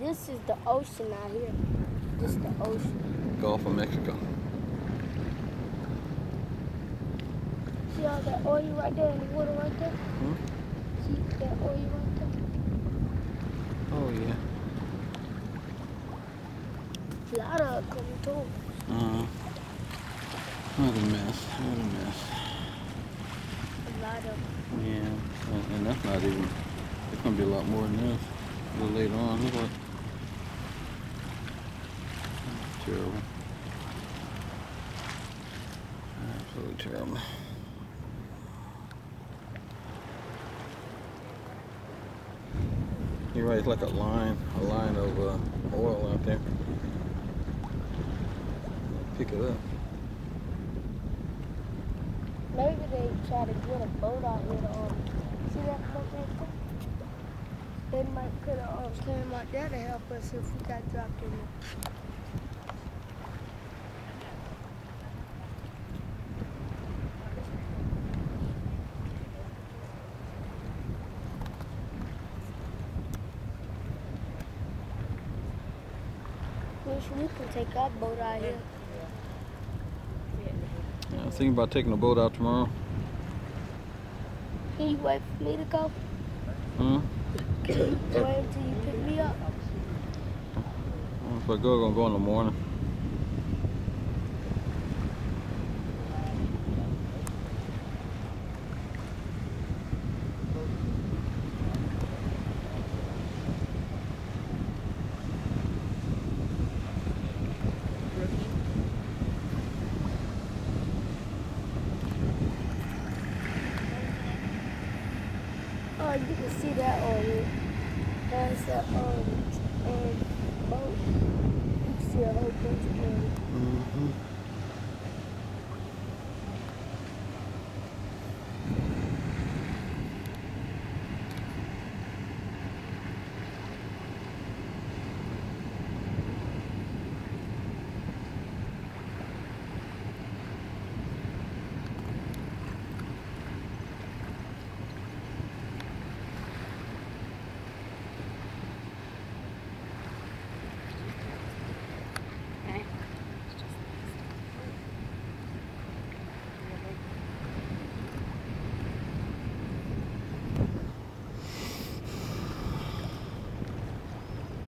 this is the ocean out here. This is the ocean. Gulf of Mexico. See all that oil right there in the water right there? See that oil right there? Oh, yeah. A lot of it coming too. What a mess. What a mess. A lot of them. Yeah. And that's not even, it's going to be a lot more than this a little later on. Look what. That's terrible. Absolutely terrible. You're right, it's like a line of oil out there. Pick it up. Maybe they try to get a boat out here to see that boat right there? They might could have came out there to help us if we got dropped in there. Wish we could take our boat out here. Yeah, I'm thinking about taking the boat out tomorrow. Can you wait for me to go? Huh? Can you wait until you pick me up? If I go, I'm gonna go in the morning. Oh, you can see that on it. That's a boat. You can see a whole bunch of them.